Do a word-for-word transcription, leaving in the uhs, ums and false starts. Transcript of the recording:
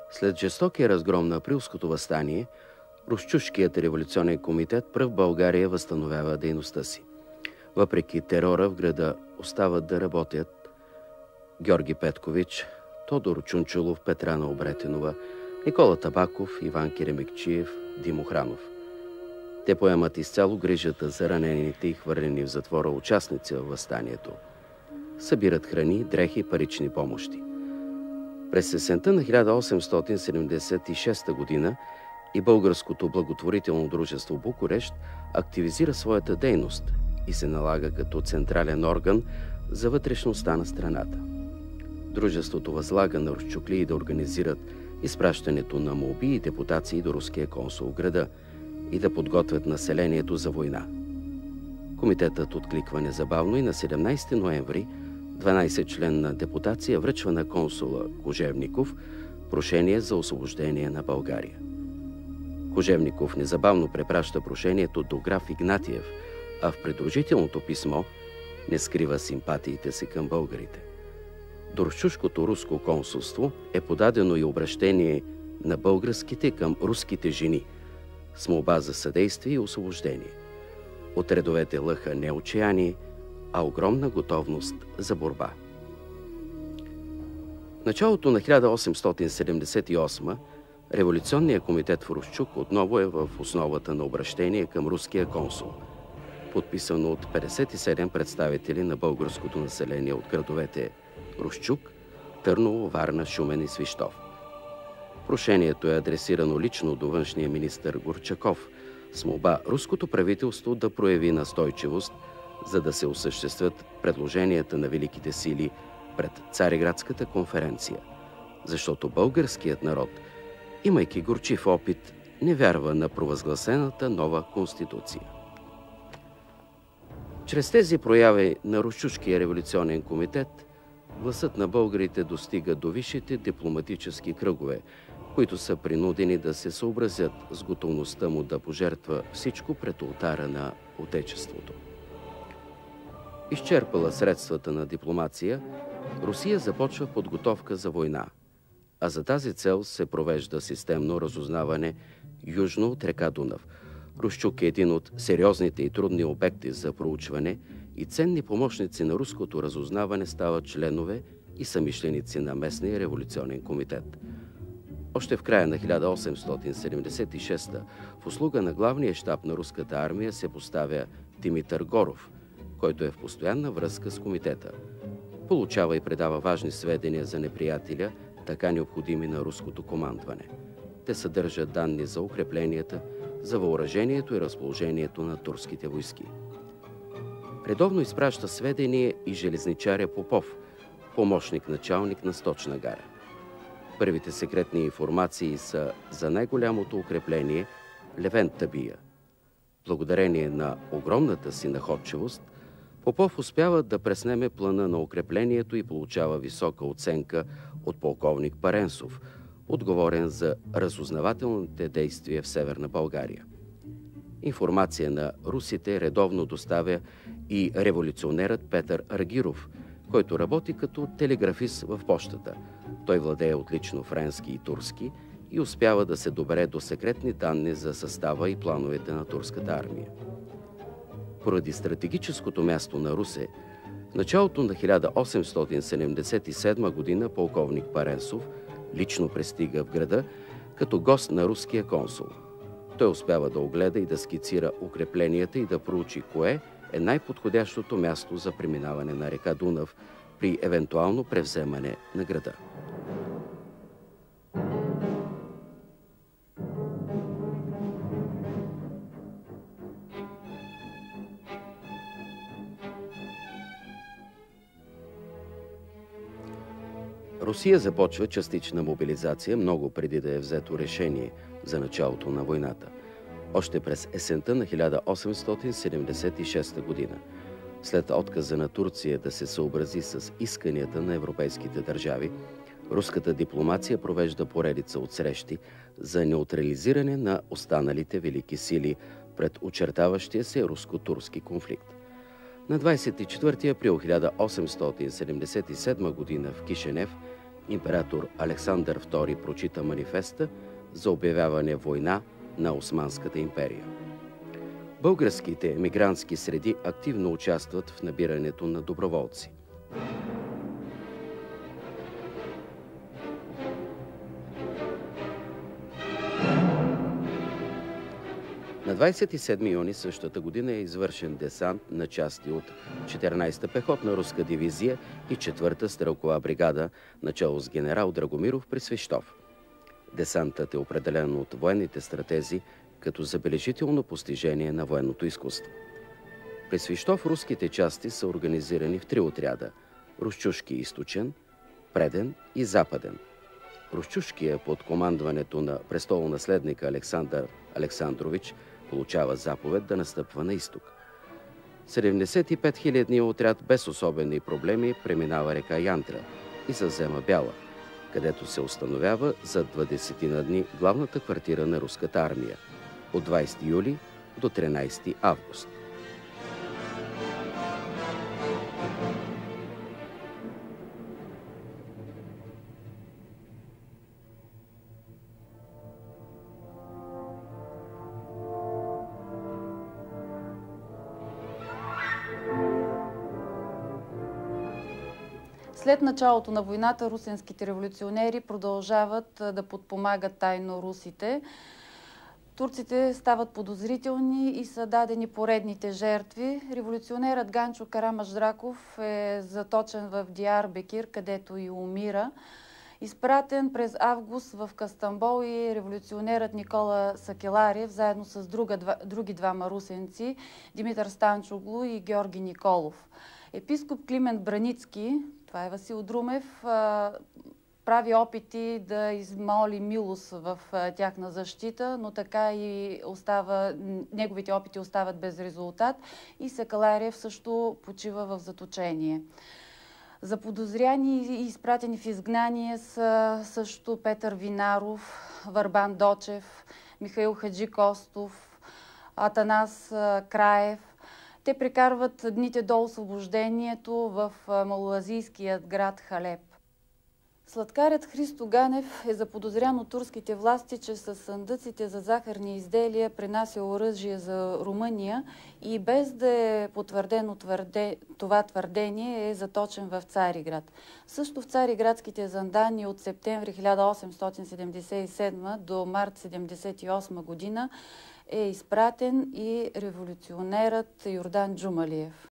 След жестокия разгром на априлското въстание, Русчушкият революционен комитет пръв България възстановява дейността си. Въпреки терора в града остават да работят Георги Петкович, Тодор Чунчулов, Петрана Обретенова, Никола Табаков, Иван Киремекчиев, Димо Хранов. Те поемат изцяло грижата за ранените и хвърлени в затвора участници във въстанието. Събират храни, дрехи, парични помощи. През есента на хиляда осемстотин седемдесет и шеста година и Българското благотворително дружество Букурещ активизира своята дейност и се налага като централен орган за вътрешността на страната. Дружеството възлага на русчуклии да организират изпращането на молби и депутации до руския консул в града и да подготвят населението за война. Комитетът откликва незабавно и на седемнайсети ноември дванайсетчленна депутация връчва на консула Кожевников прошение за освобождение на България. Кожевников незабавно препраща прошението до граф Игнатиев, а в придружителното писмо не скрива симпатиите си към българите. До Русчушкото руско консулство е подадено и обращение на българските към руските жени с молба за съдействие и освобождение. От редовете лъха не отчаяние, а огромна готовност за борба. В началото на хиляда осемстотин седемдесет и осма революционният комитет в Русчук отново е в основата на обращение към руския консул, подписано от петдесет и седем представители на българското население от градовете Русчук, Търново, Варна, Шумен и Свищов. Прошението е адресирано лично до външния министър Горчаков с молба руското правителство да прояви настойчивост, за да се осъществят предложенията на великите сили пред Цареградската конференция, защото българският народ, имайки горчив опит, не вярва на провъзгласената нова конституция. Чрез тези прояви на Русчушкия революционен комитет гласът на българите достига до висшите дипломатически кръгове, които са принудени да се съобразят с готовността му да пожертва всичко пред олтара на Отечеството. Изчерпала средствата на дипломация, Русия започва подготовка за война, а за тази цел се провежда системно разузнаване южно от река Дунав. Русчук е един от сериозните и трудни обекти за проучване и ценни помощници на руското разузнаване стават членове и съмишленици на местния революционен комитет. Още в края на хиляда осемстотин седемдесет и шеста в услуга на главния щаб на руската армия се поставя Димитър Горов, който е в постоянна връзка с комитета. Получава и предава важни сведения за неприятеля, така необходими на руското командване. Те съдържат данни за укрепленията, за въоръжението и разположението на турските войски. Редовно изпраща сведения и железничаря Попов, помощник началник на Сточна гара. Първите секретни информации са за най-голямото укрепление Левент Табия. Благодарение на огромната си находчивост, Попов успява да преснеме плана на укреплението и получава висока оценка от полковник Паренсов, отговорен за разузнавателните действия в Северна България. Информация на русите редовно доставя и революционерът Петър Аргиров, който работи като телеграфист в пощата. Той владее отлично френски и турски и успява да се добере до секретни данни за състава и плановете на турската армия. Поради стратегическото място на Русе, в началото на хиляда осемстотин седемдесет и седма година полковник Паренсов лично пристига в града като гост на руския консул. Той успява да огледа и да скицира укрепленията и да проучи кое е най-подходящото място за преминаване на река Дунав при евентуално превземане на града. Русия започва частична мобилизация много преди да е взето решение за началото на войната. Още през есента на хиляда осемстотин седемдесет и шеста година, след отказа на Турция да се съобрази с исканията на европейските държави, руската дипломация провежда поредица от срещи за неутрализиране на останалите велики сили пред очертаващия се руско-турски конфликт. На двадесет и четвърти април хиляда осемстотин седемдесет и седма година в Кишинев император Александър втори прочита манифеста за обявяване война на Османската империя. Българските емигрантски среди активно участват в набирането на доброволци. На двадесет и седми юни същата година е извършен десант на части от четиринадесета пехотна руска дивизия и четвърта стрелкова бригада, начало с генерал Драгомиров при Свищов. Десантът е определен от военните стратези като забележително постижение на военното изкуство. При Свищов руските части са организирани в три отряда – Русчушки източен, преден и западен. Русчушкия под командването на престолонаследника Александър Александрович получава заповед да настъпва на изток. седемдесет и пет хилядният отряд без особени проблеми преминава река Янтра и завзема Бяла, където се установява за двадесетина дни главната квартира на руската армия от двадесети юли до тринадесети август. След началото на войната русенските революционери продължават да подпомагат тайно русите. Турците стават подозрителни и са дадени поредните жертви. Революционерът Ганчо Карамаждраков е заточен в Диарбекир, където и умира. Изпратен през август в Кастамбол и революционерът Никола Сакеларев, заедно с друга, два, други двама русенци, Димитър Станчоглу и Георги Николов. Епископ Климент Браницки, това е Васил Друмев, прави опити да измоли милост в тяхна защита, но така и остава, неговите опити остават без резултат и Сакеларев също почива в заточение. Заподозряни и изпратени в изгнание са също Петър Винаров, Върбан Дочев, Михаил Хаджи Костов, Атанас Краев. Те прекарват дните до освобождението в малоазийският град Халеб. Сладкарят Христо Ганев е заподозрян от турските власти, че с съндъците за захарни изделия пренася оръжие за Румъния и без да е потвърдено твърде, това твърдение е заточен в Цариград. Също в цариградските зандани от септември хиляда осемстотин седемдесет и седма до март седемдесет и осма година е изпратен и революционерът Йордан Джумалиев.